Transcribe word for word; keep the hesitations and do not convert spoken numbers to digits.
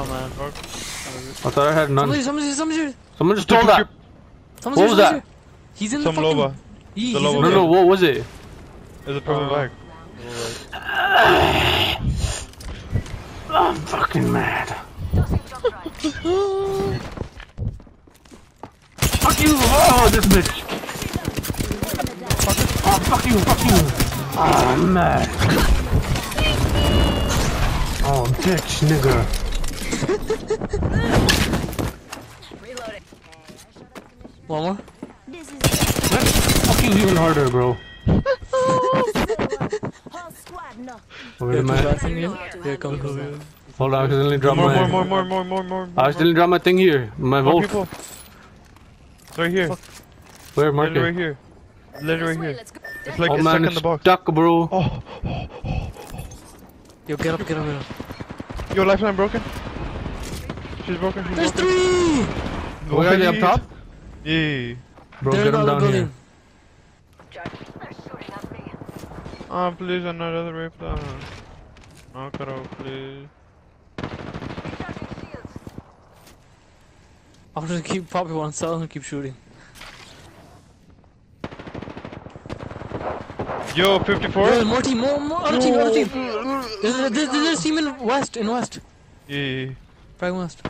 man. I thought I had none. Somebody, somebody, somebody. Someone just stole that. Somebody, what was that? He's in Some the fucking... Loba. He, the he's Loba in no, the... no, what was it? It's a purple bag. I'm fucking mad. Fuck you! Oh, this bitch! Oh, fuck you, fuck you! Oh, I'm mad. Oh, bitch, nigga. One more? Fuck you even harder, bro. Wait a minute. Here comes the... Hold on, I accidentally dropped more, my... More, more, more, more, more, more, more. I accidentally dropped my thing here. My more wolf. People. It's right here. Where, mark Literally it? right here. Literally right here. It's like oh it's man, stuck it's in the box. stuck, bro. Oh. Yo, get up, get up, get up. Yo, lifeline broken. She's broken, she's There's broken. three! Go ahead, up top? Yeah. Bro, They're get him down building. here. Ah, oh, please, another reply. Oh, Karo, please. I'll just keep popping one cell and keep shooting. Yo, fifty-four? Yo, more team, more, more, other team, other team! There's, there's, there's a team in west, in west. Yeah. Frag west.